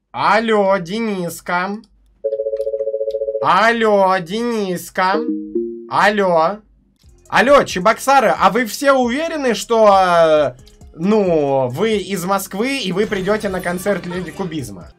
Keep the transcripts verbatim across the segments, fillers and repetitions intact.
Алло, Дениска. Алло, Дениска. Алло. Алло, Чебоксары, а вы все уверены, что, ну, вы из Москвы и вы придете на концерт Леди Кубизма?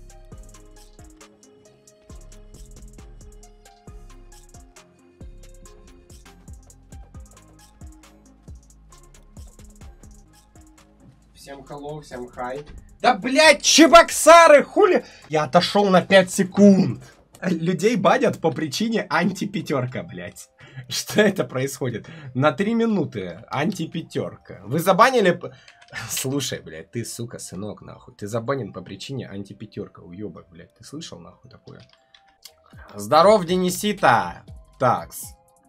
Всем hello, всем хай. Да, блядь, Чебоксары, хули... Я отошел на пять секунд. Людей банят по причине антипятерка, блядь. Что это происходит? На три минуты антипятерка. Вы забанили... Слушай, блядь, ты, сука, сынок, нахуй. Ты забанен по причине антипятерка, уебок, блядь. Ты слышал, нахуй, такое? Здоров, Денисита. Такс.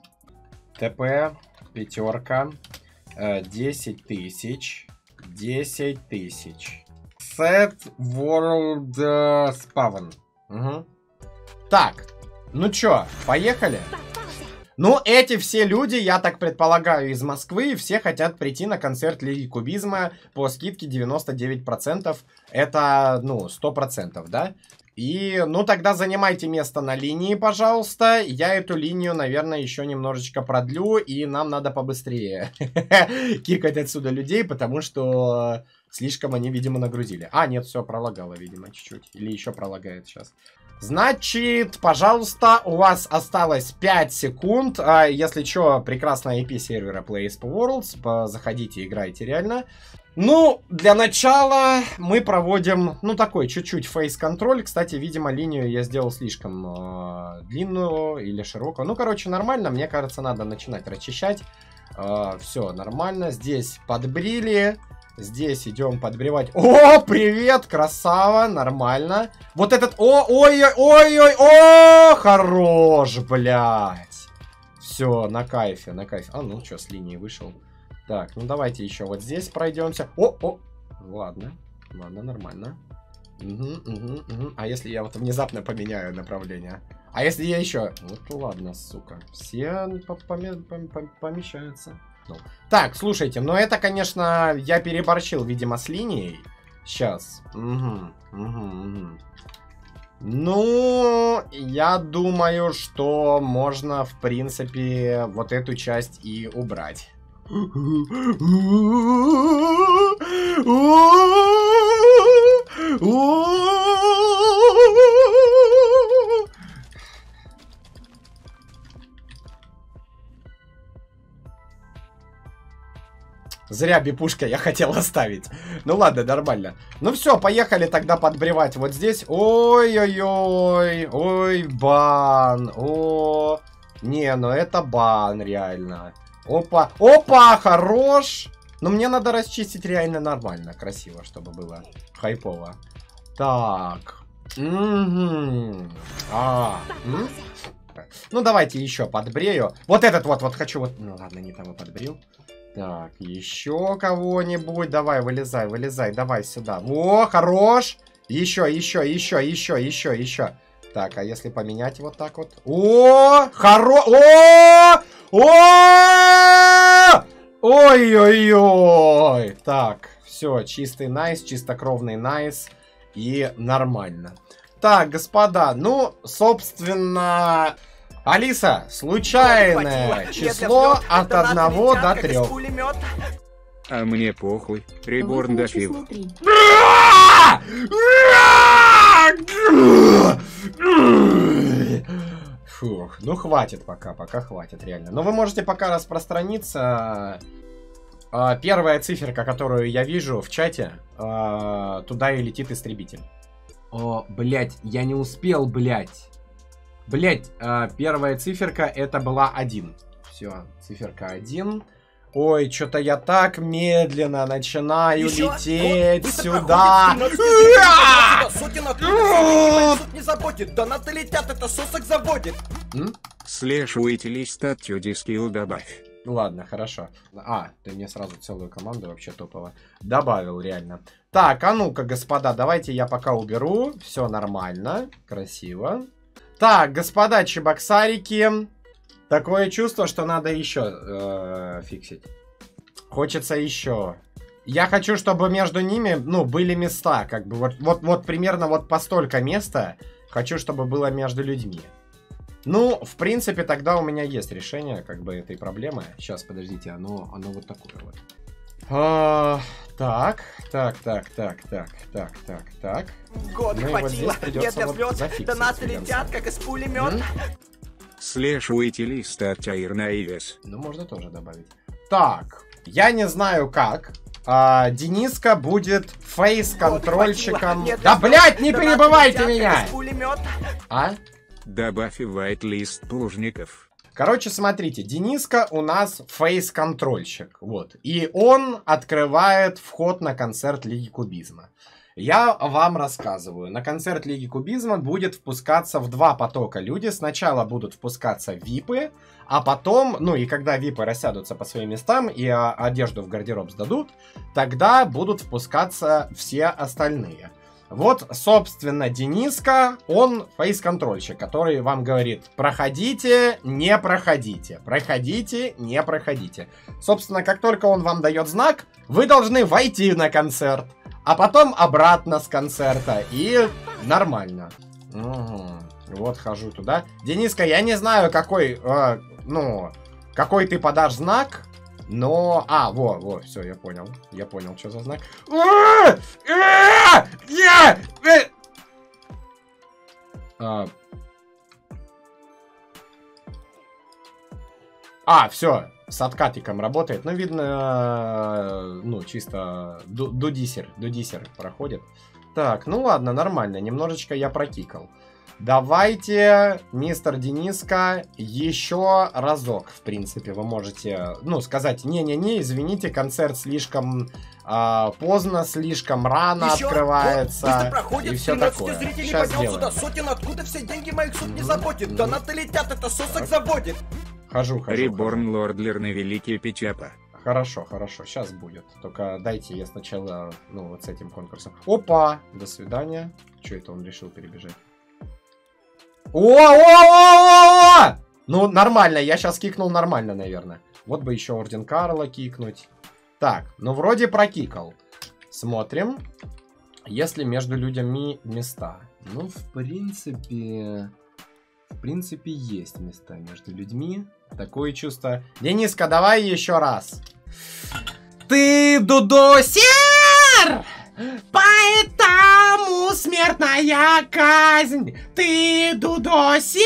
ТП, пятерка. десять тысяч. десять тысяч. Set World uh, Spawn. Угу. Так, ну чё, поехали? Ну, эти все люди, я так предполагаю, из Москвы, все хотят прийти на концерт Лиги Кубизма по скидке девяносто девять процентов. Это, ну, сто процентов, да? И, ну, тогда занимайте место на линии, пожалуйста. Я эту линию, наверное, еще немножечко продлю, и нам надо побыстрее кикать отсюда людей, потому что слишком они, видимо, нагрузили. А, нет, все, пролагало, видимо, чуть-чуть. Или еще пролагает сейчас. Значит, пожалуйста, у вас осталось пять секунд. А, если что, прекрасная ай пи сервера Playsp Worlds. Заходите, играйте реально. Ну, для начала мы проводим, ну, такой чуть-чуть фейс-контроль. Кстати, видимо, линию я сделал слишком э, длинную или широкую. Ну, короче, нормально. Мне кажется, надо начинать расчищать. Э, все нормально. Здесь подбрили. Здесь идем подбривать. О, привет, красава, нормально. Вот этот, о, ой, ой, ой, ой, о, хорош, блядь. Все, на кайфе, на кайфе. А, ну что, с линии вышел. Так, ну давайте еще вот здесь пройдемся. О, о, ладно, ладно, нормально. Угу, угу, угу. А если я вот внезапно поменяю направление? А если я еще... Вот ладно, сука. Все помещаются. Так, слушайте, ну это, конечно, я переборщил, видимо, с линией. Сейчас. Угу, угу, угу. Ну, я думаю, что можно, в принципе, вот эту часть и убрать. Зря бипушка я хотел оставить. Ну ладно, нормально. Ну все, поехали тогда подбревать вот здесь. Ой-ой-ой. Ой, бан. О. Не, ну это бан, реально. Опа. Опа, хорош. Но мне надо расчистить реально нормально, красиво, чтобы было хайпово. Так. Угу. А. М? Ну давайте еще подбрею. Вот этот вот, вот хочу вот. Ну ладно, не того подбрил. Так, еще кого-нибудь. Давай, вылезай, вылезай, давай сюда. О, хорош. Еще, еще, еще, еще, еще, еще. Так, а если поменять вот так вот? О, хоро... О! О! Ой-ой-ой. Так, все, чистый найс, чистокровный найс. И нормально. Так, господа, ну, собственно... Алиса, случайное число от одного до трех. А мне похуй. Реборн дофил. Фух, ну хватит пока, пока хватит, реально. Но вы можете пока распространиться. Первая циферка, которую я вижу в чате, туда и летит истребитель. О, блять, я не успел, блять. Блять, первая циферка это была один. Все, циферка один. Ой, что-то я так медленно начинаю Еще? лететь вот, сюда. Не заботит, донаты летят, это сосок заводит. Слэш уители статью дискил добавь. Ладно, хорошо. А, ты мне сразу целую команду вообще топово добавил, реально. Так, а ну-ка, господа, давайте я пока уберу. Все нормально, красиво. Так, господа чебоксарики. Такое чувство, что надо еще э, фиксить. Хочется еще Я хочу, чтобы между ними, ну, были места, как бы, вот, вот, вот примерно вот по столько места хочу, чтобы было между людьми. Ну, в принципе, тогда у меня есть решение, как бы, этой проблемы. Сейчас, подождите, оно, оно вот такое вот. А, так, так, так, так, так, так, так, так. Год Ну, хватило, вот нет для вот слез, зафиксить донаты до конца. летят, как из пулемета. Слэшуйте лист от Тайрнаивес. Ну, можно тоже добавить. Так, я не знаю как. А, Дениска будет фейс-контрольщиком. Да, блядь, не перебывайте меня! А? Добавь вайт-лист плужников. Короче, смотрите, Дениска у нас фейс-контрольщик. Вот. И он открывает вход на концерт Лиги Кубизма. Я вам рассказываю. На концерт Лиги Кубизма будет впускаться в два потока люди. Сначала будут впускаться випы, а потом, ну и когда випы рассядутся по своим местам и а, одежду в гардероб сдадут, тогда будут впускаться все остальные. Вот, собственно, Дениска, он фейс-контрольщик, который вам говорит: проходите, не проходите, проходите, не проходите. Собственно, как только он вам дает знак, вы должны войти на концерт, а потом обратно с концерта, и нормально. Угу. Вот, хожу туда. Дениска, я не знаю, какой, э, ну, какой ты подашь знак, но... А, во, во, все, я понял. Я понял, что за знак. А, все, с откатиком работает. Ну, видно, ну, чисто дудисер, дудисер проходит. Так, ну ладно, нормально. Немножечко я прокикал. Давайте, мистер Дениска, еще разок, в принципе, вы можете, ну, сказать: не-не-не, извините, концерт слишком э, поздно, слишком рано еще? открывается, вот, проходит, и все такое. Сейчас сделаем. Сотен, откуда все деньги моих суд не заботит, донаты летят, это сосок заводит. Хожу, хожу. Реборн Лордлер на великий Печапа. Хорошо, хорошо, сейчас будет. Только дайте я сначала, ну, вот с этим конкурсом. Опа, до свидания. Че это он решил перебежать? О-о-о-о-о! Ну, нормально, я сейчас кикнул нормально, наверное. Вот бы еще Орден Карла кикнуть. Так, ну вроде прокикал. Смотрим, если между людьми места. Ну, в принципе... В принципе, есть места между людьми. Такое чувство... Дениска, давай еще раз. Ты дудосер! Поэтому смертная казнь. Ты дудосер!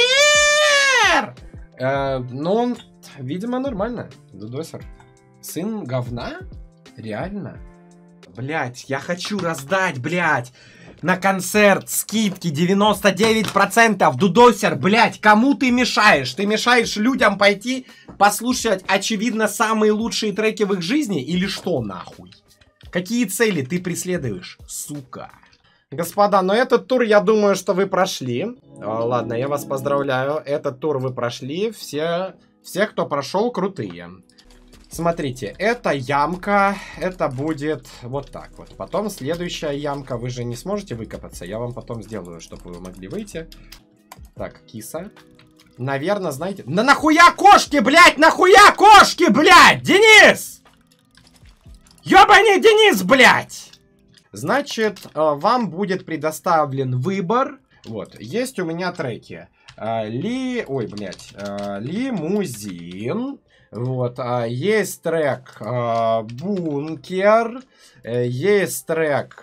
Э, ну, видимо, нормально. Дудосер. Сын говна? Реально? Блять, я хочу раздать, блять, на концерт скидки девяносто девять процентов. Дудосер, блять, кому ты мешаешь? Ты мешаешь людям пойти послушать, очевидно, самые лучшие треки в их жизни? Или что, нахуй? Какие цели ты преследуешь, сука? Господа, но этот тур, я думаю, что вы прошли. О, ладно, я вас поздравляю. Этот тур вы прошли. Все, все, кто прошел, крутые. Смотрите, эта ямка, это будет вот так вот. Потом следующая ямка, вы же не сможете выкопаться. Я вам потом сделаю, чтобы вы могли выйти. Так, киса. Наверное, знаете... Да нахуя кошки, блядь, нахуя кошки, блядь, Денис! Ёбаный Денис, блядь! Значит, вам будет предоставлен выбор. Вот, есть у меня треки. Ли... Ой, блядь. Лимузин. Вот, есть трек Бункер. Есть трек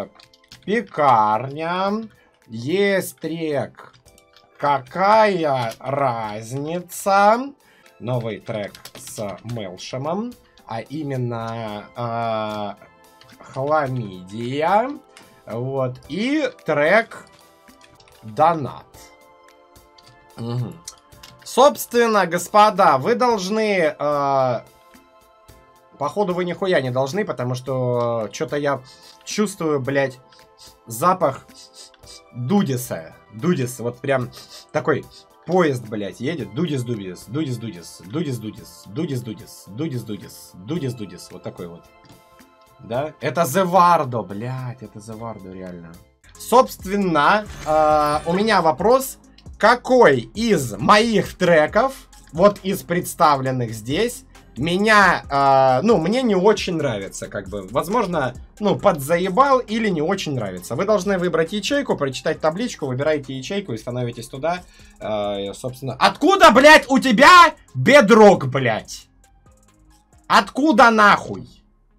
Пекарня. Есть трек Какая разница? Новый трек с Мелшемом. А именно э, Хламидия. Вот. И трек Донат. Угу. Собственно, господа, вы должны... Э, походу, вы нихуя не должны, потому что э, что-то я чувствую, блядь, запах Дудиса. Дудис, вот прям такой... Поезд, блядь, едет. Дудис, Дудис, Дудис, Дудис, Дудис, Дудис, Дудис, Дудис, Дудис, Дудис, Дудис, Дудис. Вот такой вот. Да? Это Зевардо, блядь, это Зевардо, реально. Собственно, э, у меня вопрос. Какой из моих треков, вот из представленных здесь, меня, э, ну, мне не очень нравится, как бы, возможно, ну, подзаебал или не очень нравится. Вы должны выбрать ячейку, прочитать табличку, выбираете ячейку и становитесь туда, э, собственно. Откуда, блядь, у тебя бедрок, блядь? Откуда нахуй?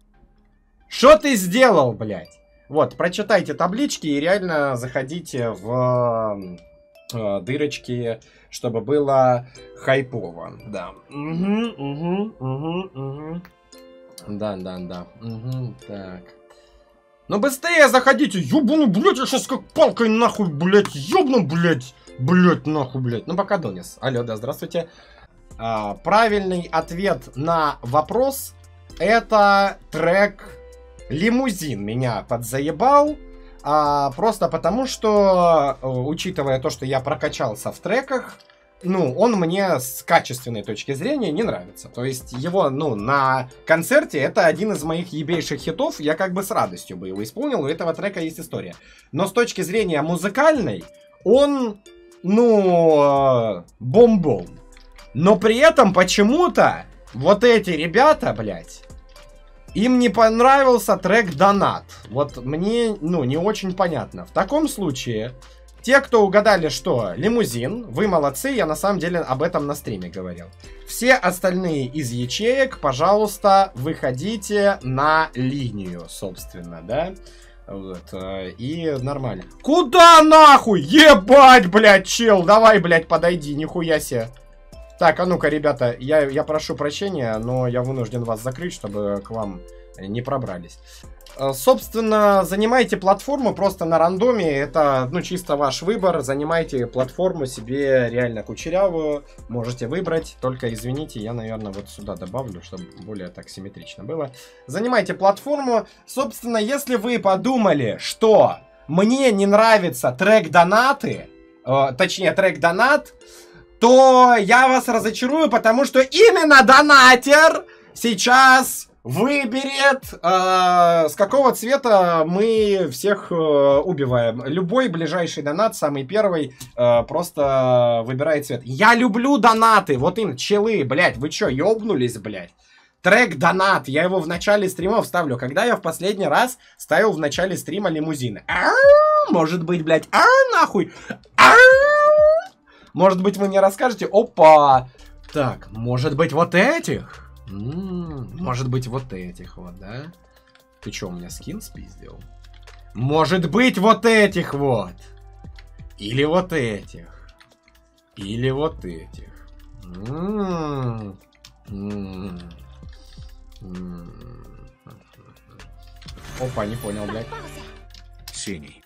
Что ты сделал, блядь? Вот, прочитайте таблички и реально заходите в э, дырочки, чтобы было хайпово. Да. Угу, угу, угу, угу. Да, да, да. Угу, так. Ну быстрее заходите. Ёбану, блядь, я сейчас как палкой нахуй, блядь. Ёбану, блядь. Блядь, нахуй, блядь. Ну пока донес. Алло, да, здравствуйте. А, правильный ответ на вопрос это трек «Лимузин». Меня подзаебал. А, просто потому, что, учитывая то, что я прокачался в треках, ну, он мне с качественной точки зрения не нравится. То есть его, ну, на концерте это один из моих ебейших хитов. Я как бы с радостью бы его исполнил, у этого трека есть история. Но с точки зрения музыкальной, он, ну, бомбом. Но при этом почему-то вот эти ребята, блядь, им не понравился трек «Донат». Вот мне, ну, не очень понятно. В таком случае, те, кто угадали, что «Лимузин», вы молодцы, я на самом деле об этом на стриме говорил. Все остальные из ячеек, пожалуйста, выходите на линию, собственно, да? Вот, и нормально. Куда нахуй? Ебать, блядь, чел, давай, блядь, подойди, нихуя себе. Так, а ну-ка, ребята, я, я прошу прощения, но я вынужден вас закрыть, чтобы к вам не пробрались. Собственно, занимайте платформу просто на рандоме, это, ну, чисто ваш выбор. Занимайте платформу себе реально кучерявую, можете выбрать, только, извините, я, наверное, вот сюда добавлю, чтобы более так симметрично было. Занимайте платформу. Собственно, если вы подумали, что мне не нравится трек «Донаты», э, точнее, трек «Донат», то я вас разочарую, потому что именно донатер сейчас выберет, э, с какого цвета мы всех э, убиваем. Любой ближайший донат, самый первый, э, просто выбирает цвет. Я люблю донаты, вот им, челы, блядь, вы чё, ёбнулись, блядь? Трек «Донат», я его в начале стримов ставлю. Когда я в последний раз ставил в начале стрима «Лимузины»? Может быть, блядь, нахуй? Может быть, вы мне расскажете? Опа! Так, может быть, вот этих? М-м, может быть, вот этих вот, да? Ты чё, у меня скин спиздил? Может быть, вот этих вот? Или вот этих? Или вот этих? М-м-м. М-м-м. Опа, не понял, блядь. Синий.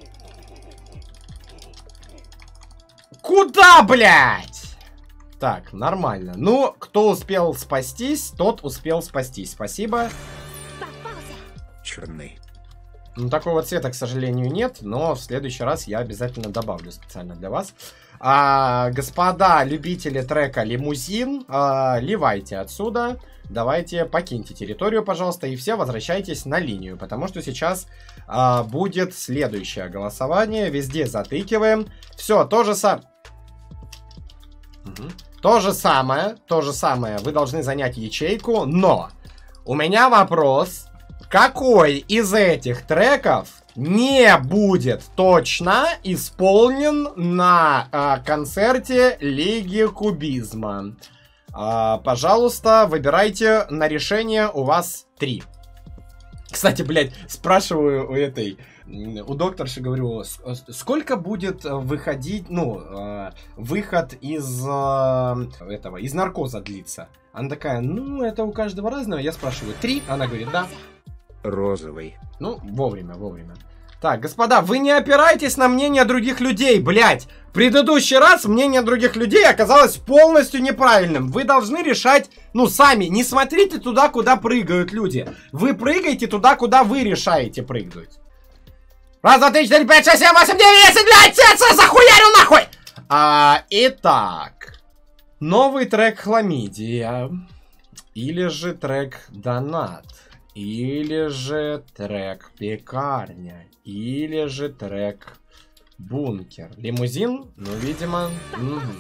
Куда, блядь? Так, нормально. Ну, кто успел спастись, тот успел спастись. Спасибо. Черный. Ну, такого цвета, к сожалению, нет, но в следующий раз я обязательно добавлю специально для вас. А, господа любители трека «Лимузин», а, ливайте отсюда. Давайте покиньте территорию, пожалуйста, и все возвращайтесь на линию, потому что сейчас а, будет следующее голосование. Везде затыкиваем. Все, то же самое. Угу. То же самое, то же самое. Вы должны занять ячейку, но у меня вопрос. Какой из этих треков не будет точно исполнен на а, концерте Лиги Кубизма? А, пожалуйста, выбирайте, на решение у вас три. Кстати, блядь, спрашиваю у этой, у докторши, говорю, сколько будет выходить, ну, выход из этого, из наркоза длиться? Она такая, ну, это у каждого разного. Я спрашиваю, три? Она говорит, да. Розовый. Ну, вовремя, вовремя. Так, господа, вы не опирайтесь на мнение других людей, блядь. В предыдущий раз мнение других людей оказалось полностью неправильным. Вы должны решать, ну, сами. Не смотрите туда, куда прыгают люди. Вы прыгаете туда, куда вы решаете прыгнуть. Раз, два, три, четыре, пять, шесть, семь, восемь, девять, десять, блядь, сердце захуярю нахуй! А, итак. Новый трек «Хламидия». Или же трек «Донат». Или же трек «Пекарня». Или же трек «Бункер». Лимузин? Ну, видимо... Угу.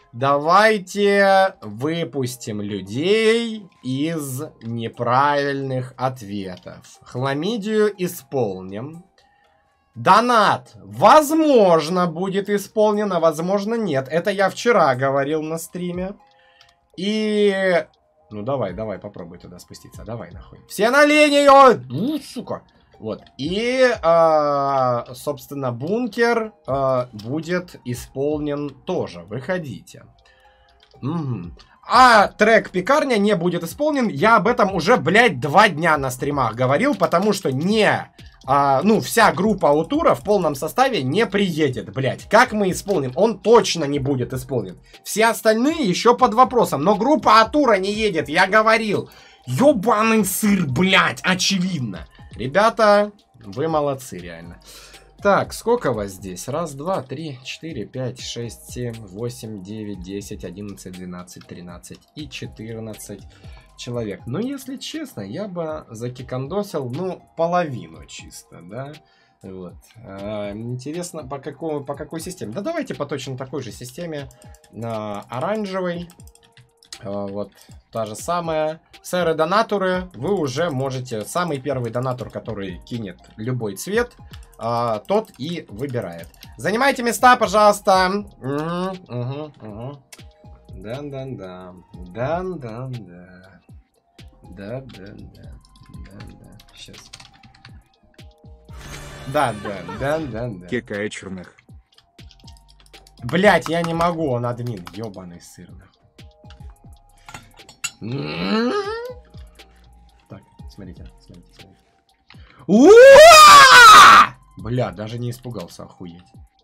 Давайте выпустим людей из неправильных ответов. Хламидию исполним. Донат, возможно, будет исполнен, а возможно, нет. Это я вчера говорил на стриме. И... Ну, давай, давай, попробуй туда спуститься. Давай, нахуй. Все на линию! Ну, сука. Вот. И, э, собственно, бункер э, будет исполнен тоже. Выходите. Угу. А трек «Пекарня» не будет исполнен. Я об этом уже, блядь, два дня на стримах говорил, потому что не... А, ну, вся группа Аутура в полном составе не приедет, блядь. Как мы исполним? Он точно не будет исполнен. Все остальные еще под вопросом. Но группа Аутура не едет, я говорил. Ёбаный сыр, блядь, очевидно. Ребята, вы молодцы, реально. Так, сколько вас здесь? Раз, два, три, четыре, пять, шесть, семь, восемь, девять, десять, одиннадцать, двенадцать, тринадцать и четырнадцать человек. Но, если честно, я бы закикандосил, ну, половину чисто, да? Вот. А, интересно, по, какому, по какой системе? Да давайте по точно такой же системе. А, оранжевый. А, вот, та же самая. Сэры донаторы, вы уже можете... Самый первый донатор, который кинет любой цвет, а, тот и выбирает. Занимайте места, пожалуйста. Угу, угу, угу. Да-да-да. Да-да-да. Да-да-да. Да-да. Сейчас. Да-да-да-да-да. Кекая черных. Блять, я не могу, он админ. Ёбаный сыр. Так, смотрите, смотрите, смотрите. У-а-а! Бля, даже не испугался, охуеть.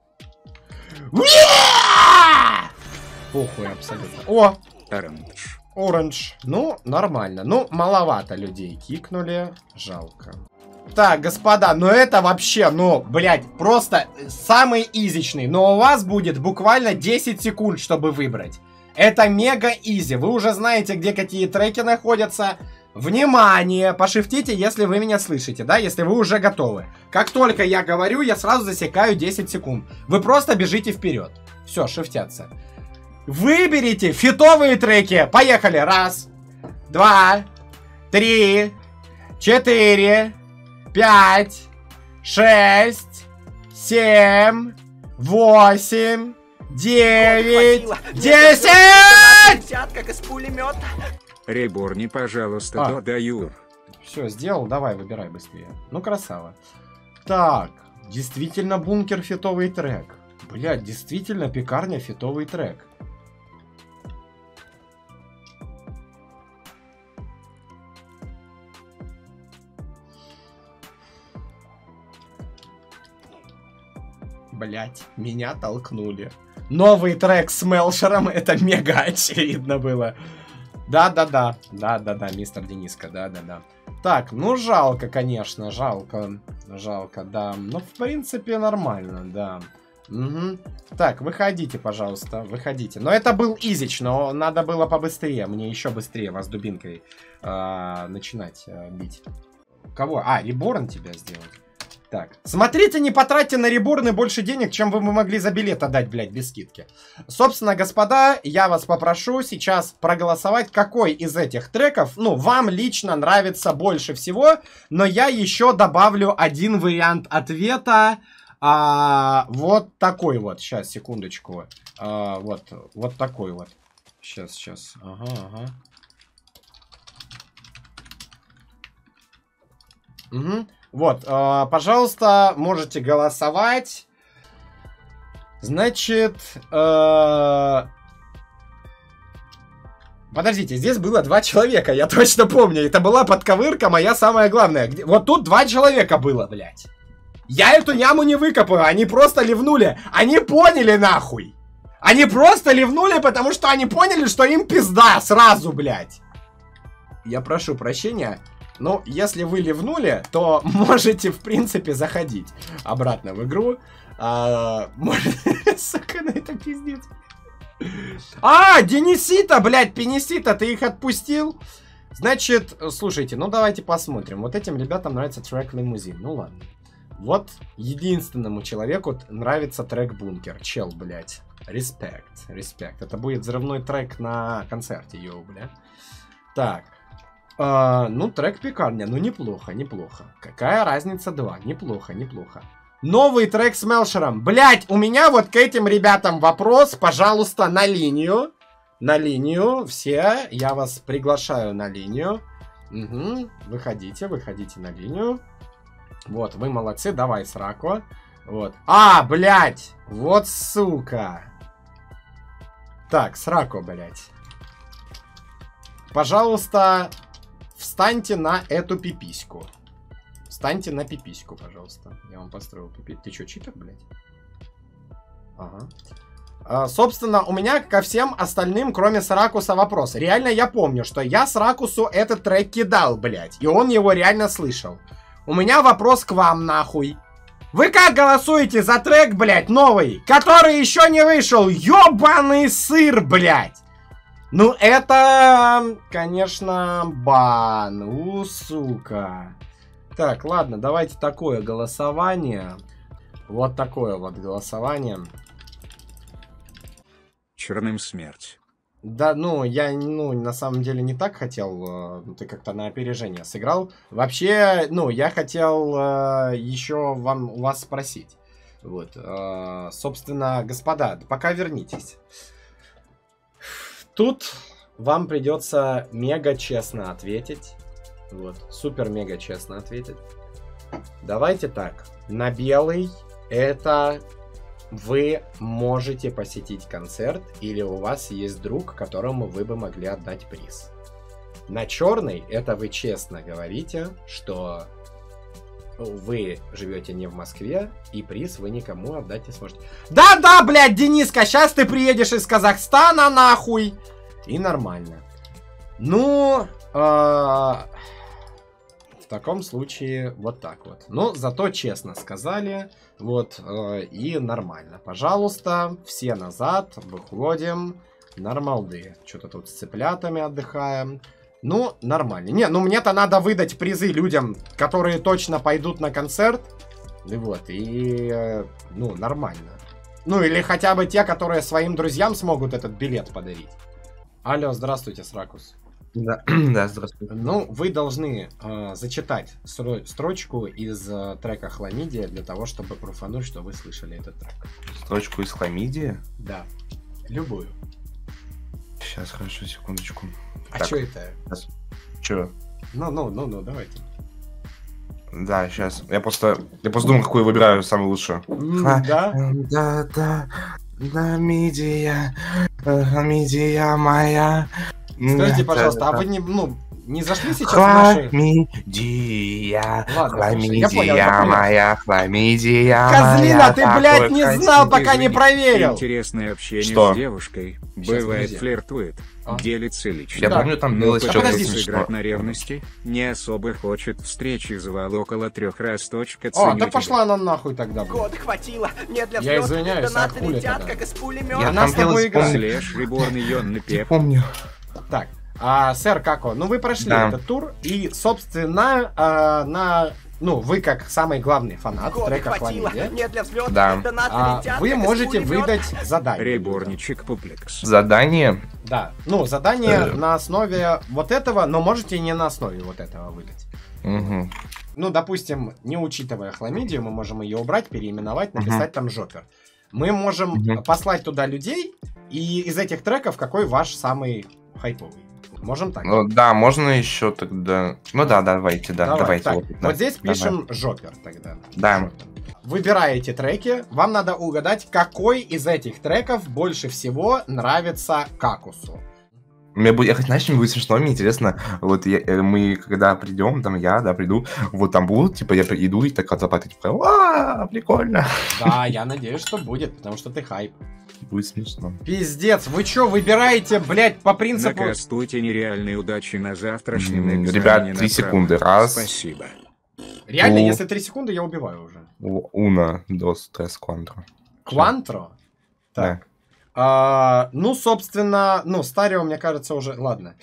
Похуй абсолютно. О! Оранж. Оранж. Ну, нормально. Ну, маловато людей кикнули. Жалко. Так, господа, ну это вообще, ну, блядь, просто самый изичный. Но у вас будет буквально десять секунд, чтобы выбрать. Это мега изи. Вы уже знаете, где какие треки находятся. Внимание! Пошифтите, если вы меня слышите, да? Если вы уже готовы. Как только я говорю, я сразу засекаю десять секунд. Вы просто бежите вперед. Все, шифтятся. Выберите фитовые треки. Поехали. Раз, два, три, четыре, пять, шесть, семь, восемь, девять, десять! Как из пулемета. Реборни, пожалуйста, А. додаю. Все, сделал. Давай, выбирай быстрее. Ну, красава. Так, действительно бункер фитовый трек. Блядь, действительно пекарня фитовый трек. Блять, меня толкнули. Новый трек с Мелшером, это мега очевидно было. Да-да-да, да-да-да, мистер Дениска, да-да-да. Так, ну жалко, конечно, жалко, жалко, да. Ну, в принципе, нормально, да. Угу. Так, выходите, пожалуйста, выходите. Но это был изич, но надо было побыстрее, мне еще быстрее вас дубинкой э, начинать э, бить. Кого? А, реборн тебя сделать. Так, смотрите, не потратьте на реборны больше денег, чем вы могли за билет отдать, блядь, без скидки. Собственно, господа, я вас попрошу сейчас проголосовать, какой из этих треков, ну, вам лично нравится больше всего, но я еще добавлю один вариант ответа, а, вот такой вот, сейчас, секундочку, а, вот, вот такой вот, сейчас, сейчас, ага, ага. Угу. Вот, э, пожалуйста, можете голосовать. Значит, э... подождите, здесь было два человека, я точно помню. Это была подковырка моя самая главная. Где... Вот тут два человека было, блядь. Я эту яму не выкопаю, они просто ливнули. Они поняли, нахуй. Они просто ливнули, потому что они поняли, что им пизда сразу, блядь. Я прошу прощения. Ну, если вы ливнули, то можете, в принципе, заходить обратно в игру. А, может... Сука, ну это пиздец. А, Денисита, блядь, Пенисита, ты их отпустил? Значит, слушайте, ну давайте посмотрим. Вот этим ребятам нравится трек Лимузин. Ну ладно. Вот единственному человеку нравится трек «Бункер». Чел, блядь. Респект, респект. Это будет взрывной трек на концерте, йоу, бля. Так. Э, ну, трек «Пекарня». Ну, неплохо, неплохо. Какая разница, два? Неплохо, неплохо. Новый трек с Мелшером. Блядь, у меня вот к этим ребятам вопрос. Пожалуйста, на линию. На линию. Все, я вас приглашаю на линию. Угу. Выходите, выходите на линию. Вот, вы молодцы. Давай, Срако. Вот. А, блядь! Вот сука. Так, Срако, блядь. Пожалуйста, встаньте на эту пипиську. Встаньте на пипиську, пожалуйста. Я вам построил пипиську. Ты чё, читер, блядь? Ага. А, собственно, у меня ко всем остальным, кроме Сракуса, вопрос. Реально я помню, что я Сракусу этот трек кидал, блядь. И он его реально слышал. У меня вопрос к вам, нахуй. Вы как голосуете за трек, блядь, новый, который еще не вышел? Ёбаный сыр, блядь! Ну, это, конечно, бан. У, сука. Так, ладно, давайте такое голосование. Вот такое вот голосование. Черным смерть. Да, ну, я, ну, на самом деле не так хотел, э, ты как-то на опережение сыграл. Вообще, ну, я хотел э, еще вам, у вас спросить. Вот, э, собственно, господа, пока вернитесь. Тут вам придется мега честно ответить. Вот, супер-мега честно ответить. Давайте так, на белый это... Вы можете посетить концерт, или у вас есть друг, которому вы бы могли отдать приз. На черный это вы честно говорите, что вы живете не в Москве, и приз вы никому отдать не сможете. Да-да, блядь, Дениска, сейчас ты приедешь из Казахстана, нахуй! И нормально. Ну, в таком случае вот так вот. Ну, зато честно сказали. Вот, э, и нормально. Пожалуйста, все назад, выходим. Нормалды. Что-то тут с цыплятами отдыхаем. Ну, нормально. Не, ну мне-то надо выдать призы людям, которые точно пойдут на концерт. И вот, и, э, ну, нормально. Ну, или хотя бы те, которые своим друзьям смогут этот билет подарить. Алло, здравствуйте, Сракус. Да, да, здравствуйте. Ну, вы должны э, зачитать стро строчку из э, трека «Хламидия» для того, чтобы пруфануть, что вы слышали этот трек. Строчку из «Хламидии»? Да, любую. Сейчас, хорошо, секундочку. А Так, что это? сейчас. Чё? Ну, ну, ну, ну, давайте. Да, сейчас. Я просто, я просто думал, какую выбираю самую лучшую. М, да? Да, да, Хламидия, Хламидия моя. Скажите, пожалуйста, а вы не, ну, не зашли сейчас в наши... Хламидия, Ладно, слушай, я понял, я хламидия понял. моя, хламидия Козлина, моя, ты, блядь, такой не красивый. знал, пока не Извини, проверил. Интересное общение Что? с девушкой. Сейчас, Бывает, подожди. флиртует. А? Делится лично. Я Да. помню, там Но было подожди, что-то пытается смешно. сыграть на ревности, не особо хочет встречи, звал около трех раз, точка, О, ценю да тебя. пошла она нахуй тогда, блядь. Год хватило мне для Я взлёта. извиняюсь, а Донаты хули летят, тогда? как из Я пулемета. Она с тобой там играет. Слэш, реборный Йонны Пеп. Помню. Так, а, сэр Како, ну вы прошли Да. этот тур, и, собственно, а, на... Ну, вы как самый главный фанат Год трека хватило «Хламидия», мне для взлёта. Да. Донаты а, летят, вы как из можете пулемета. выдать задание. Реборничек Пуплекс. Задание. Да, ну, задание Э. на основе вот этого, но можете и не на основе вот этого выдать. Угу. Ну, допустим, не учитывая хламидию, мы можем ее убрать, переименовать, написать там жопер. Мы можем Мгм. послать туда людей, и из этих треков какой ваш самый хайповый. Можем так. Ну, да, можно еще тогда. Ну да, давайте, да, Давай, давайте. так, вот, вот да, здесь давай. пишем жопер тогда. Да. Жопер. Выбираете треки, вам надо угадать, какой из этих треков больше всего нравится Какусу. Мне будет, я, хоть, знаешь, мне будет смешно, мне интересно, вот я, э, мы, когда придем, там я, да, приду, вот там будут, типа, я иду и так заплатить, типа, а, прикольно. Да, я надеюсь, что будет, потому что ты хайп. Будет смешно. Пиздец, вы чё, выбираете, блядь, по принципу... Накастуйте нереальной удачи на завтрашнем М, экзамене ребят, на три право. секунды. Раз. Спасибо. Реально, Ну. если три секунды, я убиваю уже. Уна, дос, трес, квантро. Квантро? Так. Да. А, ну, собственно, ну, Старио, мне кажется, уже... Ладно.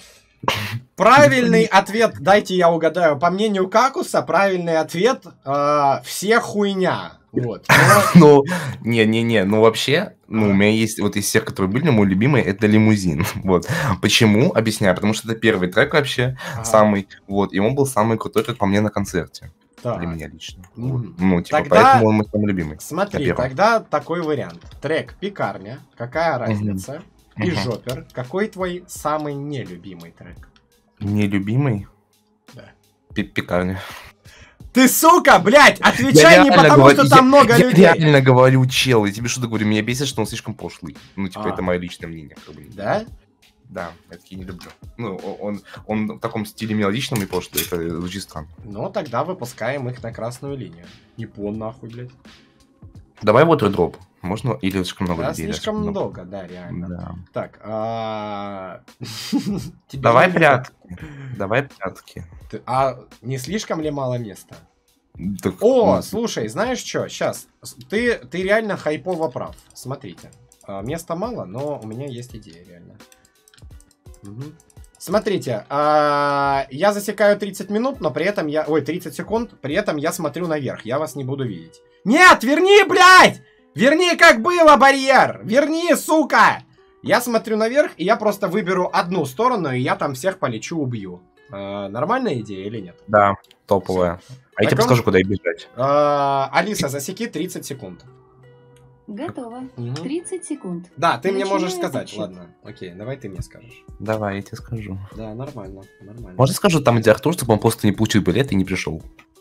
Правильный ответ, дайте я угадаю, по мнению Какуса, правильный ответ э, все хуйня. Вот. Ну, не-не-не, ну вообще, ну, у меня есть, вот из всех, которые были, мой любимый, это лимузин. Вот. Почему? Объясняю. Потому что это первый трек вообще, ага. самый, вот, и он был самый крутой, как по мне, на концерте. Так. Для меня лично. Mm-hmm. Вот. Ну, типа, тогда, поэтому он мой самый любимый. Смотри, тогда такой вариант. Трек «Пекарня», какая разница? Mm-hmm. И mm-hmm. «Жопер». Какой твой самый нелюбимый трек? Нелюбимый? Да. Пекарня. Ты, сука, блядь, отвечай я не потому, говорю, что там я, много я людей. Я реально говорю, чел, я тебе что-то говорю, меня бесит, что он слишком пошлый. Ну, типа, а. это мое личное мнение. Как бы. Да? Да, я таки не люблю. Ну, он, он в таком стиле мелодичном и пошлый, это звучит странно. Ну, тогда выпускаем их на красную линию. Не пон нахуй, блядь. Давай вот дроп. Можно? Или слишком много да, людей? Слишком много. долго, да, реально. Да. Так, а... Давай прятки. Давай прятки. А не слишком ли мало места? Так, О, ну... слушай, знаешь что? Сейчас. Ты, ты реально хайпово прав. Смотрите. Места мало, но у меня есть идея, реально. Угу. Смотрите, а, я засекаю тридцать минут, но при этом я... Ой, тридцать секунд, при этом я смотрю наверх, я вас не буду видеть. Нет, верни, блядь! Верни, как было, барьер! Верни, сука! Я смотрю наверх, и я просто выберу одну сторону, и я там всех полечу, убью. А, нормальная идея или нет? Да, топовая. Все. А я тебе подскажу, куда и бежать. А, Алиса, засеки тридцать секунд. Готово. Угу. тридцать секунд. Да, ты Начинаю мне можешь сказать. Отчет. Ладно, окей, давай ты мне скажешь. Давай, я тебе скажу. Да, нормально, нормально. Можно скажу там, где Артур, чтобы он просто не получил билет и не пришел?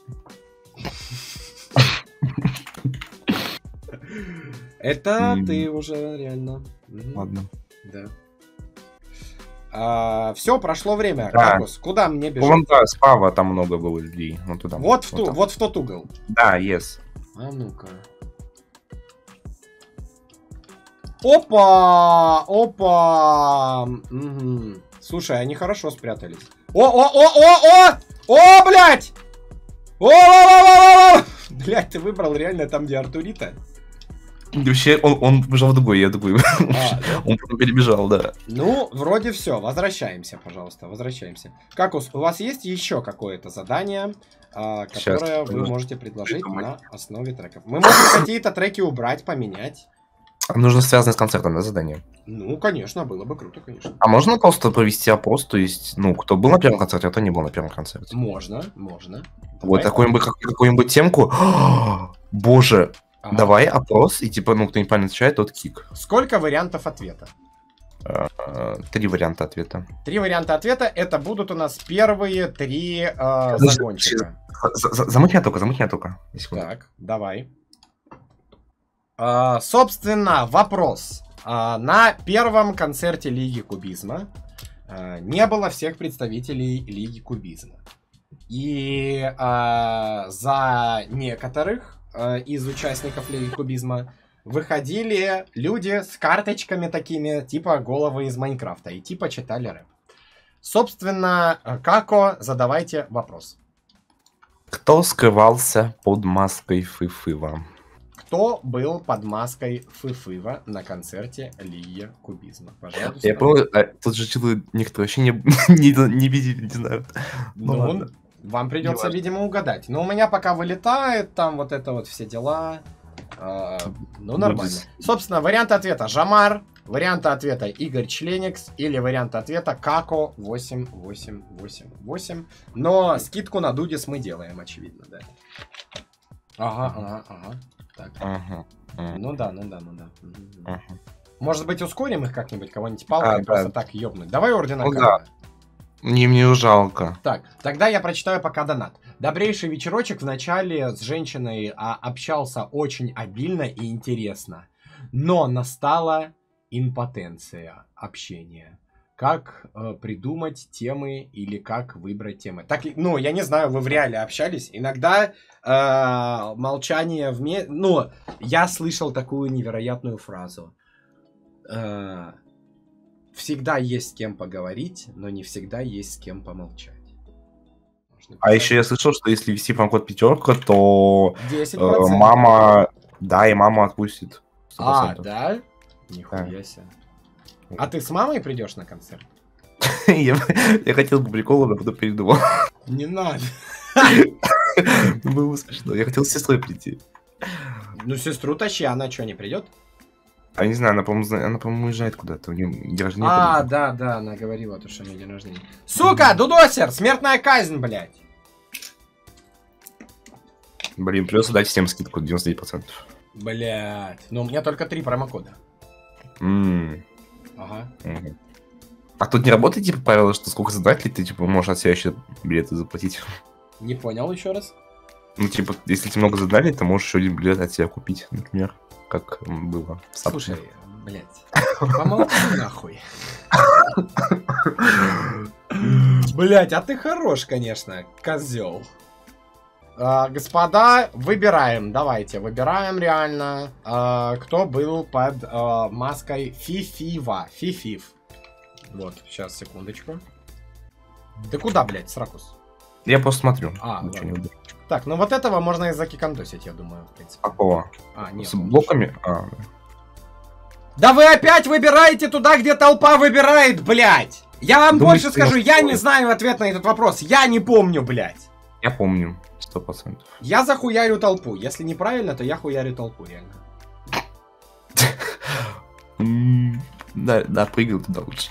Это ты уже реально. Ладно. Да. А, все, прошло время. Да. Какус, куда мне бежать? Вон да, справа там много было людей. Вот, туда, вот, в, ту, вот в тот угол. Да, yes. А ну-ка. Опа! Опа! Угу. Слушай, они хорошо спрятались. О-о-о-о-о! О, блядь! О-о-о-о-о! Блядь, ты выбрал реально там, где Артурита? Вообще, он, он бежал в другой, я такой. А, да? Он потом перебежал, да. Ну, вроде все. Возвращаемся, пожалуйста, возвращаемся. Какус, у вас есть еще какое-то задание, а, которое Сейчас, вы можете предложить на основе треков? Мы можем какие-то треки убрать, поменять. Нужно связанное с концертом, да, задание? Ну, конечно, было бы круто, конечно. А можно просто провести опрос, то есть, ну, кто был на первом концерте, а кто не был на первом концерте? Можно, можно. Вот какую-нибудь какую-нибудь темку. Боже, ага. Давай опрос, и типа, ну, кто неправильно отвечает, тот кик. Сколько вариантов ответа? Три варианта ответа. Три варианта ответа, это будут у нас первые три э, загончика. Замыть меня только, замыть меня только. Так, давай. Uh, собственно, вопрос. Uh, на первом концерте Лиги Кубизма uh, не было всех представителей Лиги Кубизма. И uh, за некоторых uh, из участников Лиги Кубизма выходили люди с карточками такими, типа головы из Майнкрафта, и типа читали рэп. Собственно, Како, задавайте вопрос. Кто скрывался под маской Фыфыва? Кто был под маской Фыфыва на концерте Лиги Кубизма? Пожалуйста. Я помню, а, тут же что-то никто вообще не, не, не видели, не знаю. Ну, ну вам придется, видимо, угадать. Но у меня пока вылетает, там вот это вот все дела. А, ну, нормально. Собственно, варианты ответа Жамар, варианты ответа Игорь Членикс или варианты ответа Како восемь восемь восемь восемь. Но скидку на Дудис мы делаем, очевидно, да. Ага, ага, ага. Так. Ага, ага. Ну да, ну да, ну да. Ага. Может быть, ускорим их как-нибудь, кого-нибудь палкой, а, просто да. так ёбнуть. Давай ордена ну, да. Не, мне жалко. Так, тогда я прочитаю пока донат. Добрейший вечерочек. Вначале с женщиной а, общался очень обильно и интересно. Но настала импотенция общения. Как э, придумать темы или как выбрать темы. Так, ну, я не знаю, вы в реале общались. Иногда э, молчание вме... Ну, я слышал такую невероятную фразу. Э, всегда есть с кем поговорить, но не всегда есть с кем помолчать. А еще я слышал, что если вести промокод пятерка, то э, мама... Да, и мама отпустит. сто процентов. А, да? Нихуя себе. А ты с мамой придешь на концерт? Я, я хотел по приколу, но потом передумал. Не надо. Было смешно. Я хотел с сестрой прийти. Ну, сестру тащи, она что, не придет? А не знаю, она, по-моему, зна- она, по-моему, уезжает куда-то. У нее день рождения. А, подойдет. да, да, она говорила, то, что у нее день рождения. Сука, Дудосер, смертная казнь, блядь. Блин, придется дать всем скидку девяносто девять процентов. Блядь. Ну, у меня только три промокода. М. Ага. Мгм. А тут не работает, типа, правило, что сколько задать ли ты, типа, можешь от себя еще билеты заплатить? Не понял еще раз. Ну, типа, если тебе много задали, то можешь еще один билет от себя купить, например, как м, было в Саппоро. Слушай, блядь. Помолчи нахуй. Блядь, а ты хорош, конечно, козел. А, господа, выбираем, давайте, выбираем реально, а, кто был под а, маской Фифива, Фифив. Вот, сейчас, секундочку. Ты куда, блядь, Сракус? Я просто смотрю. А, Ничего не ладно. буду. Так, ну вот этого можно и закикандосить, я думаю, в принципе. Какого? А, нет. С блоками? А, Да вы опять выбираете туда, где толпа выбирает, блядь! Я вам Думаете, больше скажу, я я не такой? знаю ответ на этот вопрос, я не помню, блядь. я помню, сто процентов. Я захуярю толпу, если неправильно, то я хуярю толпу, реально. Да, да, прыгал туда лучше.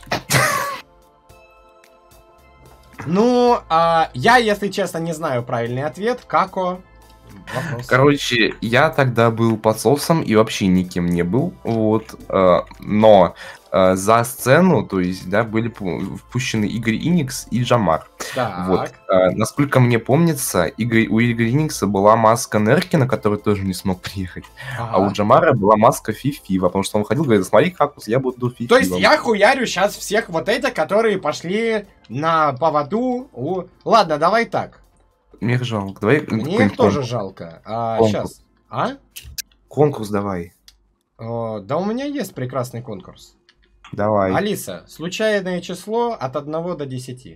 Ну, а, я, если честно, не знаю правильный ответ. Како? Вопрос. Короче, я тогда был подсосом и вообще никем не был, вот, э, но э, за сцену, то есть, да, были пу- впущены Игорь Иникс и Джамар. Так. Вот, э, насколько мне помнится, Игорь, у Игоря Иникса была маска Неркина, который тоже не смог приехать, а у Ага. Джамара была маска Фифива, потому что он ходил, говорит, смотри, Какус, я буду Фифивом. То есть я хуярю сейчас всех вот этих, которые пошли на поводу у... Ладно, давай так. Мне их жалко, давай Мне какой-нибудь их тоже конкурс. жалко. А, Конкурс. сейчас. А? Конкурс давай, О, да у меня есть прекрасный конкурс. давай. Алиса, случайное число от одного до десяти.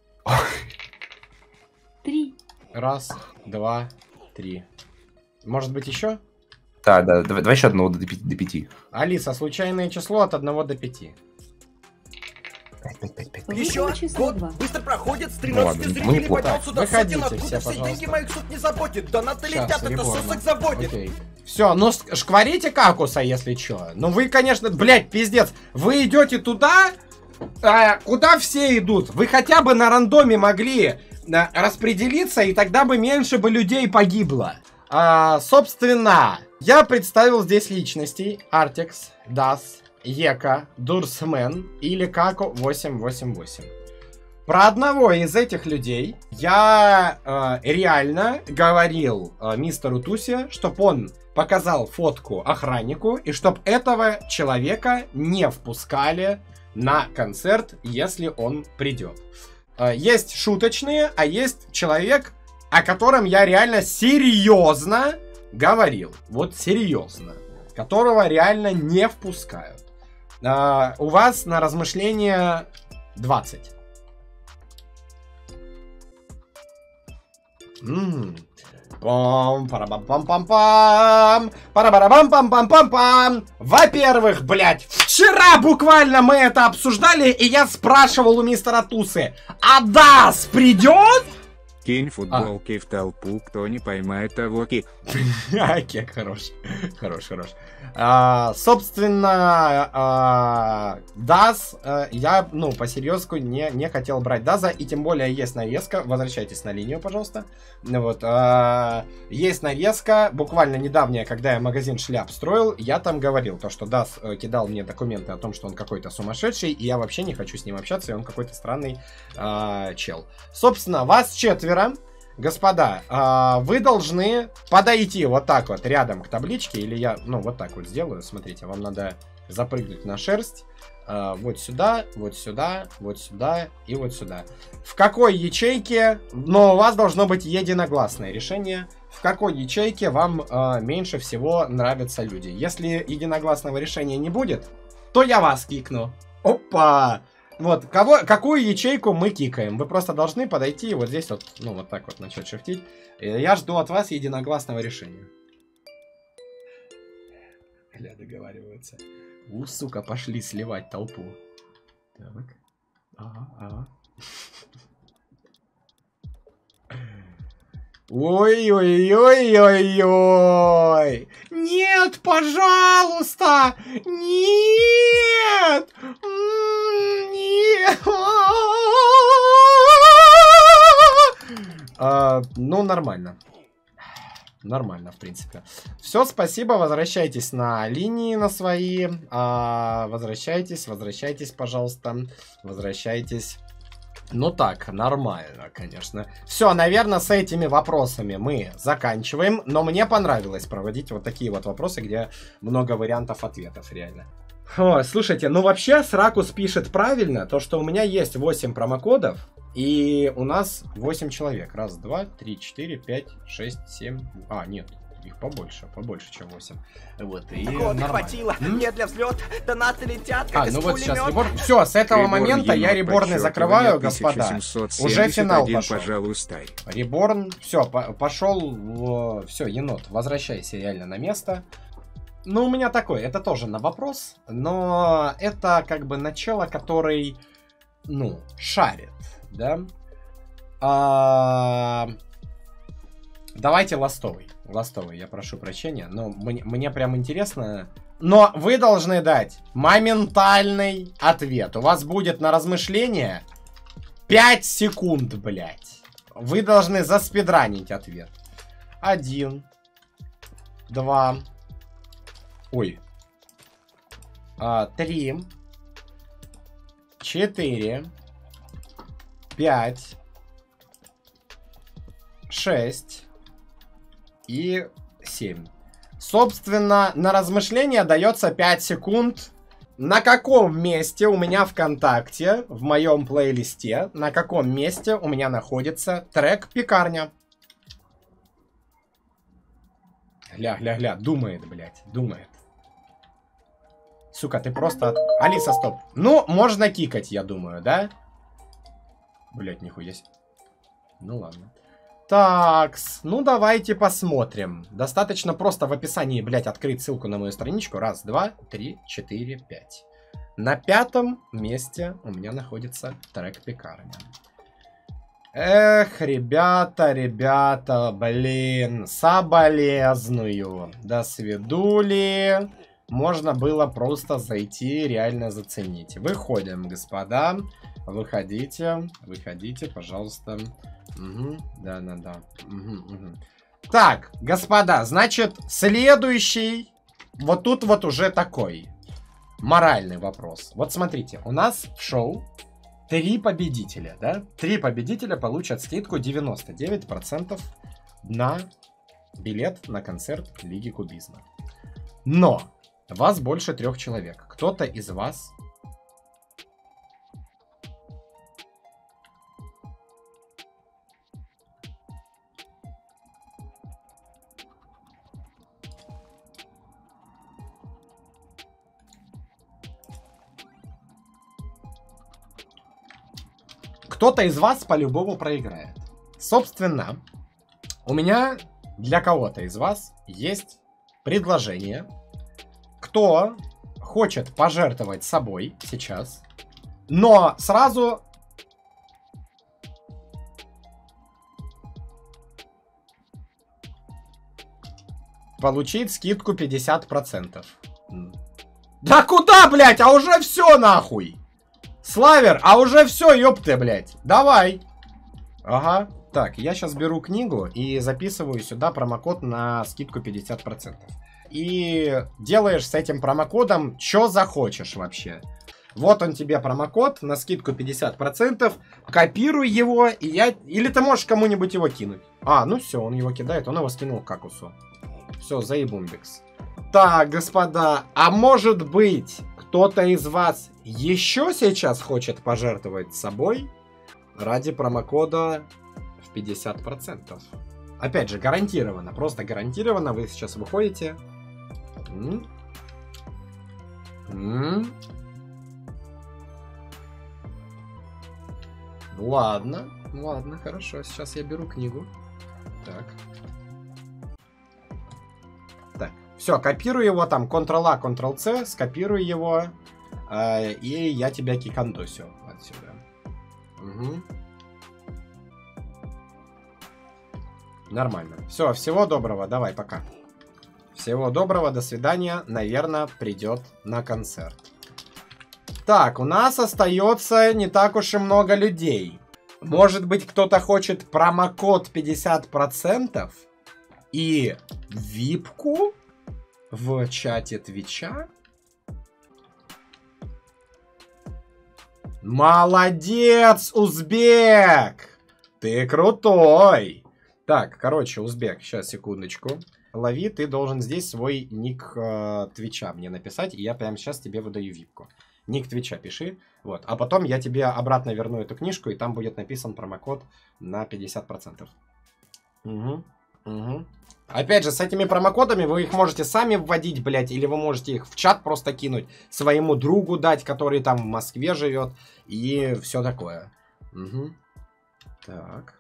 Три. Раз, два, три. Может быть еще? Да, да, давай, давай еще одного до пяти. До пяти. Алиса, случайное число от одного до пяти. Пять, пять, пять, пять. Еще Выбери число год два. быстро проходит, с Ну тринадцати ладно, мы зрителей неплохо. поднял сюда Выходите сотен, все, откуда все деньги пожалуйста. моих суд не заботит. Донаты Сейчас, летят, это реборн. сосок заводит. Окей. Все, ну ск- шкварите Какуса, если чё. Ну вы, конечно, блядь, пиздец. Вы идете туда, а, куда все идут. Вы хотя бы на рандоме могли а, распределиться, и тогда бы меньше бы людей погибло. А, собственно, я представил здесь личностей. Артекс, Дас, Ека, Дурсмен или Како восемь восемь восемь. Про одного из этих людей я э, реально говорил э, мистеру Тусе, чтобы он показал фотку охраннику, и чтобы этого человека не впускали на концерт, если он придет. Э, есть шуточные, а есть человек, о котором я реально серьезно говорил. Вот серьезно. Которого реально не впускают. Э, у вас на размышление двадцать. Ммм. Пам, парабам-пам-пам-пам, парабарабам-пам-пам-пам-пам. Во-первых, блядь, вчера буквально мы это обсуждали, и я спрашивал у мистера Тусы, а Дас придет? Кинь футболки в толпу, кто не поймает того ки. Окей, хорош, хорош, хорош. А, собственно, а, Даз, а, я, ну, по-серьезку не, не хотел брать Даза, и тем более есть нарезка, возвращайтесь на линию, пожалуйста. Ну вот, а, есть нарезка, буквально недавняя, когда я магазин шляп строил, я там говорил, то, что Даз э, кидал мне документы о том, что он какой-то сумасшедший, и я вообще не хочу с ним общаться, и он какой-то странный а, чел. Собственно, вас четверо. Господа, а, вы должны подойти вот так вот рядом к табличке, или я, ну, вот так вот сделаю, смотрите, вам надо запрыгнуть на шерсть, а, вот сюда, вот сюда, вот сюда и вот сюда. В какой ячейке, но у вас должно быть единогласное решение, в какой ячейке вам а, меньше всего нравятся люди. Если единогласного решения не будет, то я вас кикну. Опа! Вот, кого, какую ячейку мы кикаем? Вы просто должны подойти и вот здесь вот, ну, вот так вот начать шифтить. Я жду от вас единогласного решения. Бля, договариваются. У, сука, пошли сливать толпу. Так. ага, ага. Ой-ой-ой-ой-ой! Нет, пожалуйста! Нет! Нет! А, ну, нормально. Нормально, в принципе. Все, спасибо. Возвращайтесь на линии на свои. А, возвращайтесь, возвращайтесь, пожалуйста. Возвращайтесь. Ну так, нормально, конечно. Все, наверное, с этими вопросами мы заканчиваем. Но мне понравилось проводить вот такие вот вопросы, где много вариантов ответов, реально. О, слушайте, ну вообще Сракус пишет правильно, то что у меня есть восемь промокодов. И у нас восемь человек. Раз, два, три, четыре, пять, шесть, семь. А, нет, их побольше, побольше, чем восемь. Вот, и Годы хватило, мне для взлета, донаты летят, как а, из ну вот сейчас пулемёта. реборн. Все, с этого Реборн момента я енот, реборны закрываю, господа. тысяча семьсот семьдесят Уже финал один, пошел. Пожалуйста. Реборн, все, по пошел. Все, енот, возвращайся реально на место. Ну, у меня такой, это тоже на вопрос, но это как бы начало, который, ну, шарит, да? А... Давайте ластовый. Ластовый, я прошу прощения. Но мне, мне прям интересно. Но вы должны дать моментальный ответ. У вас будет на размышление пять секунд, блядь. Вы должны заспидранить ответ. Один. Два. Ой. А, три. Четыре. Пять. шесть и семь. Собственно, на размышление дается пять секунд. На каком месте у меня ВКонтакте, в моем плейлисте, на каком месте у меня находится трек «Пекарня»? Гля-гля-гля, думает, блядь, думает. Сука, ты просто... Алиса, стоп. Ну, можно кикать, я думаю, да? Блядь, нихуя себе. Ну ладно. Такс, ну давайте посмотрим. Достаточно просто в описании, блядь, открыть ссылку на мою страничку. Раз, два, три, четыре, пять. На пятом месте у меня находится трек «Пекарня». Эх, ребята, ребята, блин, соболезную. До свидули. Можно было просто зайти, реально заценить. Выходим, господа. Выходите, выходите, пожалуйста. Угу, да-да-да. Угу, угу. Так, господа, значит, следующий, вот тут вот уже такой моральный вопрос. Вот смотрите, у нас в шоу три победителя, да? Три победителя получат скидку девяносто девять процентов на билет на концерт Лиги Кубизма. Но вас больше трех человек. Кто-то из вас... Кто-то из вас по-любому проиграет. Собственно, у меня для кого-то из вас есть предложение. Кто хочет пожертвовать собой сейчас, но сразу... получить скидку пятьдесят процентов. Да куда, блядь? А уже все нахуй! Славер, а уже все, ёпты, блядь. Давай. Ага. Так, я сейчас беру книгу и записываю сюда промокод на скидку пятьдесят процентов. И делаешь с этим промокодом, что захочешь вообще. Вот он тебе промокод на скидку пятьдесят процентов. Копируй его, и я... Или ты можешь кому-нибудь его кинуть. А, ну все, он его кидает, он его скинул к Какусу. Все, заебумбикс. Так, господа, а может быть, кто-то из вас еще сейчас хочет пожертвовать собой ради промокода в пятьдесят процентов? Опять же, гарантированно, просто гарантированно вы сейчас выходите. М -м Ладно, ладно, хорошо, сейчас я беру книгу. Так. Так, все, копирую его там, контрол А, контрол С, скопирую его, э, и я тебя кикандосю отсюда. Угу. Нормально. Все, всего доброго. Давай, пока. Всего доброго, до свидания. Наверное, придет на концерт. Так, у нас остается не так уж и много людей. Может быть, кто-то хочет промокод пятьдесят процентов и випку в чате Твича? Молодец, узбек! Ты крутой! Так, короче, узбек, сейчас, секундочку. Лови, ты должен здесь свой ник э, Твича мне написать, и я прямо сейчас тебе выдаю випку. Ник Твича пиши, вот. А потом я тебе обратно верну эту книжку, и там будет написан промокод на пятьдесят процентов. Угу, угу. Опять же, с этими промокодами вы их можете сами вводить, блядь, или вы можете их в чат просто кинуть, своему другу дать, который там в Москве живет, и все такое. Угу. Так.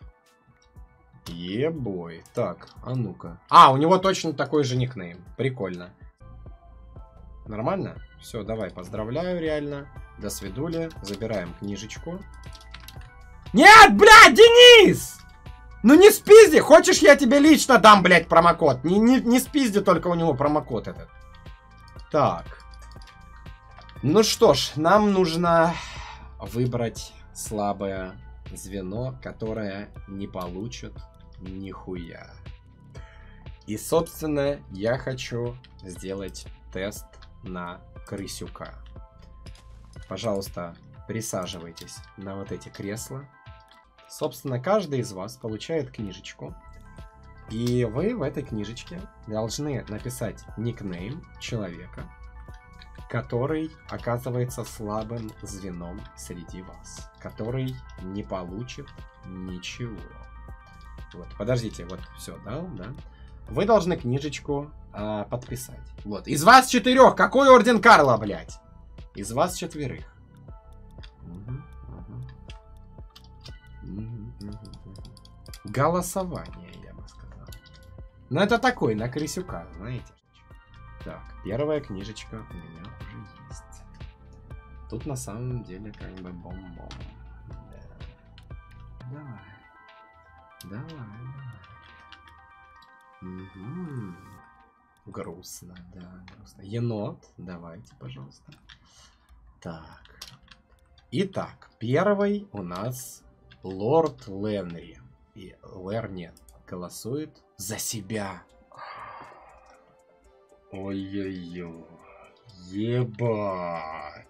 Ебой. Так, а ну-ка. А, у него точно такой же никнейм. Прикольно. Нормально? Все, давай, поздравляю, реально. До свидули. Забираем книжечку. Нет, блядь, Денис! Ну не спизди! Хочешь, я тебе лично дам, блядь, промокод? Не, не, не спизди только у него промокод этот. Так. Ну что ж, нам нужно выбрать слабое звено, которое не получит нихуя. И, собственно, я хочу сделать тест на крысюка. Пожалуйста, присаживайтесь на вот эти кресла. Собственно, каждый из вас получает книжечку. И вы в этой книжечке должны написать никнейм человека, который оказывается слабым звеном среди вас. Который не получит ничего. Вот, подождите, вот, все, да, да. Вы должны книжечку а, подписать. Вот, из вас четырех, какой орден Карла, блядь? Из вас четверых. Угу, угу. Угу, угу. Голосование, я бы сказал. Но это такой, на крысюка, знаете. Так, первая книжечка у меня уже есть. Тут на самом деле как бы бом-бом. Да. Давай. Давай, давай. Угу. Грустно, да, грустно. Енот, давайте, пожалуйста. Так. Итак, первый у нас Лорд Ленри. И Лерни голосует за себя. Ой-ой-ой. Ебать.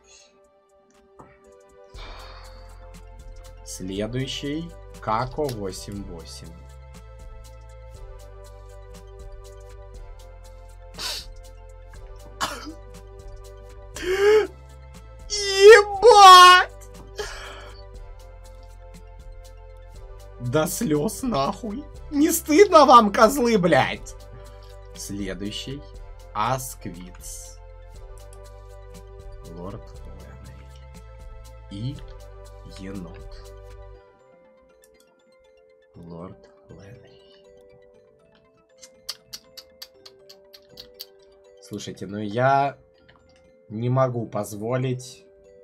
Следующий Како восемь восемь. Ебать! До слез нахуй. Не стыдно вам, козлы, блядь? Следующий Асквиц. Лорд Ленри. И енот. Лорд Ленри. Слушайте, ну я не могу позволить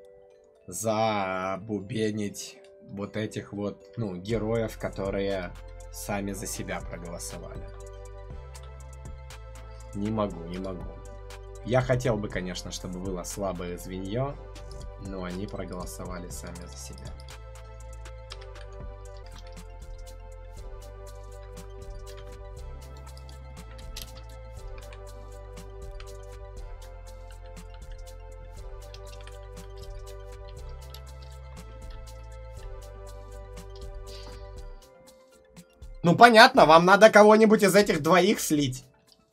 забубенить вот этих вот, ну, героев, которые сами за себя проголосовали. Не могу, не могу. Я хотел бы, конечно, чтобы было слабое звенье, но они проголосовали сами за себя. Ну понятно, вам надо кого-нибудь из этих двоих слить.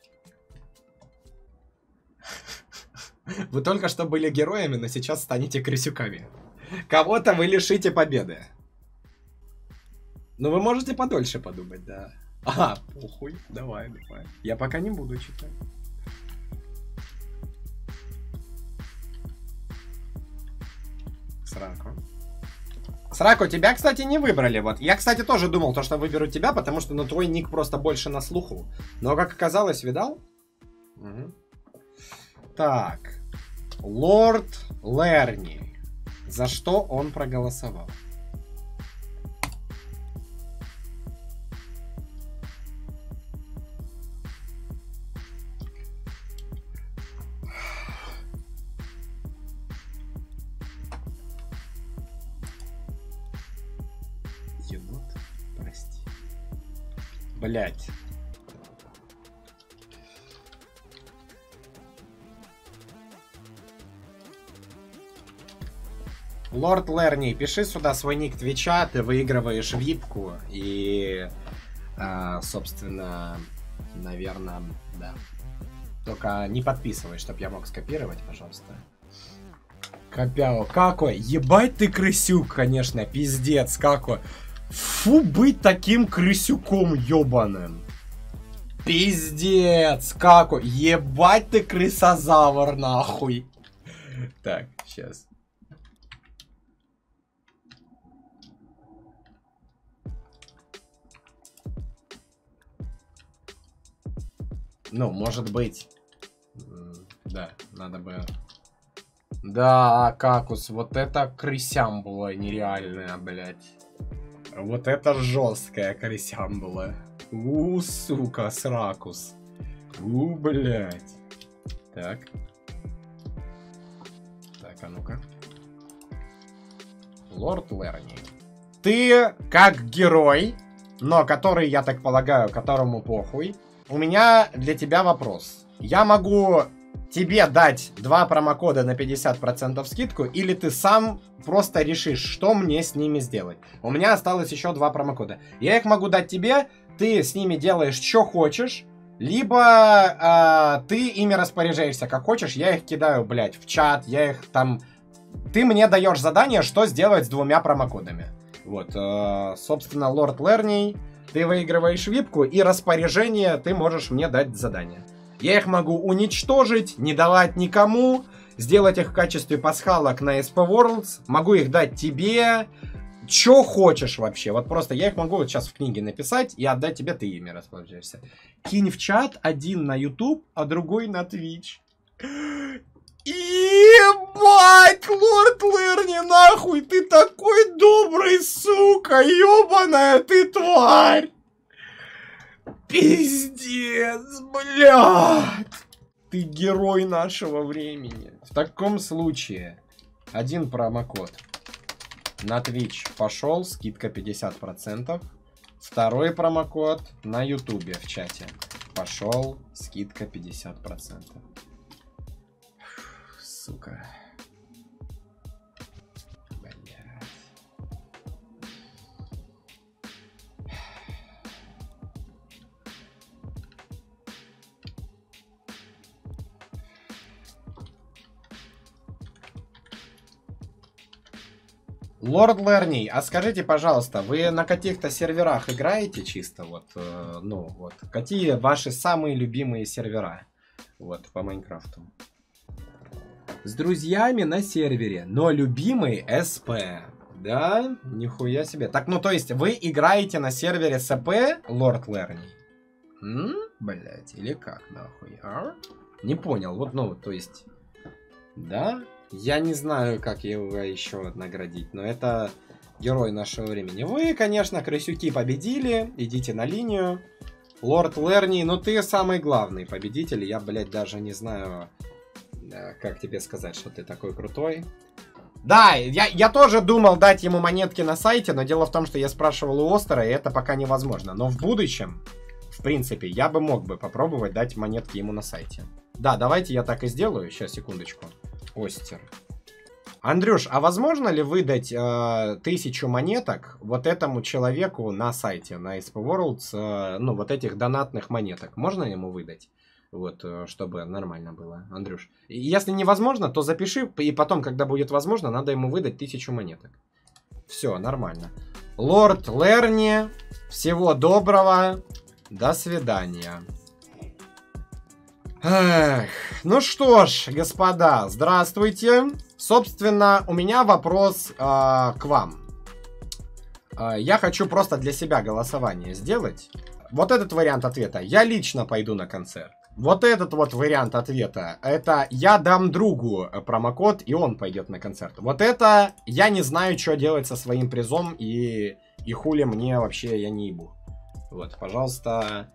Вы только что были героями, но сейчас станете крысюками. Кого-то вы лишите победы. Но вы можете подольше подумать, да. А, похуй, давай, давай. Я пока не буду читать. Сраку. Сраку, тебя, кстати, не выбрали. Вот. Я, кстати, тоже думал, то, что выберут тебя, потому что ну, твой ник просто больше на слуху. Но, как оказалось, видал? Угу. Так. Лорд Лерни. За что он проголосовал? Блять. Лорд Лерни, пиши сюда свой ник Твича, ты выигрываешь випку и, а, собственно, наверное, да. Только не подписывай, чтобы я мог скопировать, пожалуйста. Копяо, какой? Ебать ты крысюк, конечно, пиздец, какой. Фу, быть таким крысюком ёбаным. Пиздец, какой. Ебать ты крысозавр, нахуй. Так, сейчас. Ну, может быть. Да, надо бы... Да, Какус, вот это крысямбула нереальная, блядь. Вот это жесткая крысямбула. У, сука, сракус. У, блядь. Так. Так, а ну-ка. Лорд Лерни. Ты, как герой, но который, я так полагаю, которому похуй, у меня для тебя вопрос. Я могу тебе дать два промокода на пятьдесят процентов скидку, или ты сам просто решишь, что мне с ними сделать? У меня осталось еще два промокода. Я их могу дать тебе, ты с ними делаешь, что хочешь, либо э, ты ими распоряжаешься, как хочешь. Я их кидаю, блядь, в чат, я их там... Ты мне даешь задание, что сделать с двумя промокодами. Вот, э, собственно, Лорд Лерни, ты выигрываешь випку, и распоряжение ты можешь мне дать задание. Я их могу уничтожить, не давать никому, сделать их в качестве пасхалок на эс пи Worlds, могу их дать тебе, что хочешь вообще. Вот просто я их могу вот сейчас в книге написать и отдать тебе, ты ими распоряжаешься. Кинь в чат, один на YouTube, а другой на Twitch. Ебать, Лорд Лерни, нахуй, ты такой добрый, сука, ебаная ты тварь. Пиздец, блядь. Ты герой нашего времени. В таком случае, один промокод на Twitch пошел, скидка пятьдесят процентов. Второй промокод на YouTube в чате пошел, скидка пятьдесят процентов. Сука. Блядь. Лорд Лерни, а скажите, пожалуйста, вы на каких-то серверах играете чисто? Вот, э, ну, вот. Какие ваши самые любимые сервера? Вот, по Майнкрафту. С друзьями на сервере, но любимый эс пи. Да? Нихуя себе. Так, ну то есть вы играете на сервере эс пи, Лорд Лерни? М? Блять, или как нахуй, а? Не понял, вот, ну, то есть... Да? Я не знаю, как его еще наградить, но это герой нашего времени. Вы, конечно, крысюки победили, идите на линию. Лорд Лерни, ну ты самый главный победитель, я, блядь, даже не знаю... Как тебе сказать, что ты такой крутой? Да, я, я тоже думал дать ему монетки на сайте, но дело в том, что я спрашивал у Остера, и это пока невозможно. Но в будущем, в принципе, я бы мог бы попробовать дать монетки ему на сайте. Да, давайте я так и сделаю. Сейчас, секундочку. Остер. Андрюш, а возможно ли выдать э, тысячу монеток вот этому человеку на сайте, на эс пи Worlds, э, ну, вот этих донатных монеток? Можно ему выдать? Вот, чтобы нормально было, Андрюш. Если невозможно, то запиши, и потом, когда будет возможно, надо ему выдать тысячу монеток. Все, нормально. Лорд Лерни, всего доброго, до свидания. Эх, ну что ж, господа, здравствуйте. Собственно, у меня вопрос э, к вам. Э, я хочу просто для себя голосование сделать. Вот этот вариант ответа. Я лично пойду на концерт. Вот этот вот вариант ответа, это я дам другу промокод, и он пойдет на концерт. Вот это я не знаю, что делать со своим призом, и, и хули мне вообще, я не ебу. Вот, пожалуйста,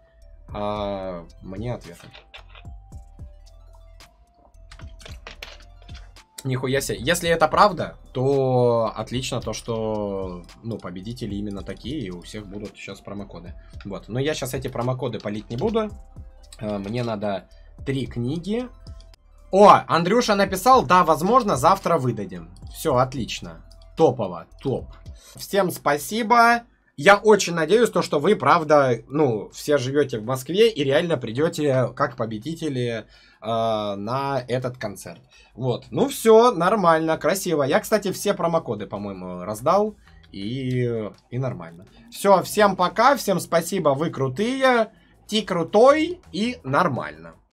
а, мне ответы. Нихуя себе. Если это правда, то отлично то, что, ну, победители именно такие, и у всех будут сейчас промокоды. Вот. Но я сейчас эти промокоды палить не буду. Мне надо три книги. О, Андрюша написал, да, возможно, завтра выдадим. Все, отлично. Топово, топ. Всем спасибо. Я очень надеюсь, то, что вы, правда, ну, все живете в Москве и реально придете как победители э, на этот концерт. Вот, ну все, нормально, красиво. Я, кстати, все промокоды, по-моему, раздал. И, и нормально. Все, всем пока, всем спасибо, вы крутые. Ти крутой и нормально.